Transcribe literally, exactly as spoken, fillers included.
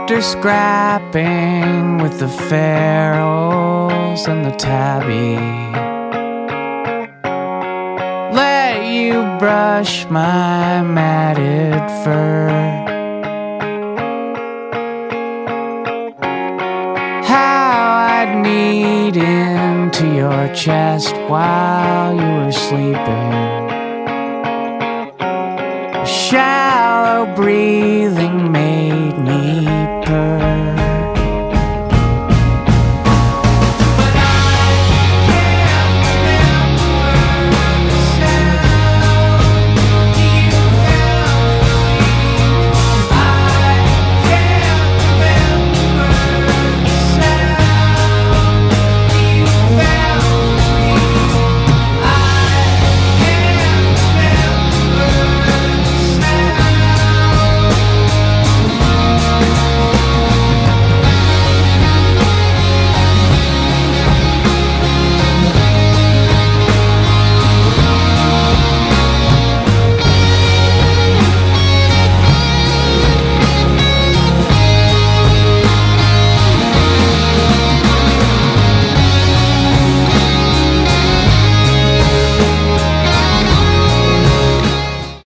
after scrapping with the pharaohs and the tabby, let you brush my matted fur. How I'd knead into your chest while you were sleeping, shallow breathing